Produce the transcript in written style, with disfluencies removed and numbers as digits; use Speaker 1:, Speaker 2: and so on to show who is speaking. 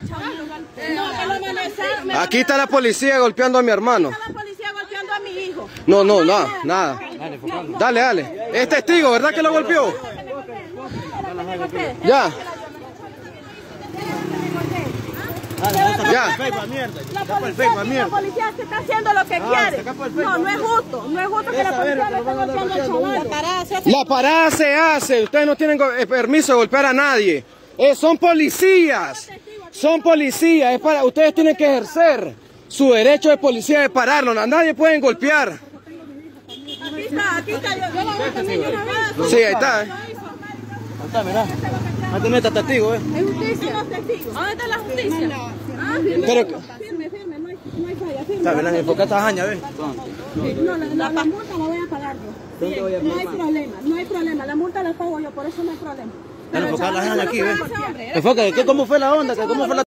Speaker 1: Aquí está la policía golpeando a mi hermano.
Speaker 2: La policía golpeando a mi hijo.
Speaker 1: No, nada. Dale. Es testigo, ¿verdad que lo golpeó? Ya.
Speaker 2: La policía se está haciendo lo que quiere. No es justo. No es justo que la policía le esté golpeando al chaval.
Speaker 1: La parada se hace. Ustedes no tienen permiso de golpear a nadie. Son policías. Son policías. Es para, ustedes tienen que ejercer su derecho de policía de pararlo. A nadie pueden golpear.
Speaker 2: Aquí está.
Speaker 1: Sí, ahí está.
Speaker 3: Mirá. Ahí tenés testigo,
Speaker 2: Es justicia. ¿Dónde está la justicia?
Speaker 1: Pero
Speaker 2: Firme, no hay falla.
Speaker 3: está, mirá, enfocá esta jaña, ¿ves?
Speaker 2: No, la multa la voy a pagar yo. No hay problema. La multa la pago yo, por eso no hay problema.
Speaker 3: Enfocá la jaña aquí, ¿ves? Enfoca, ¿cómo fue la onda? ¿Cómo fue la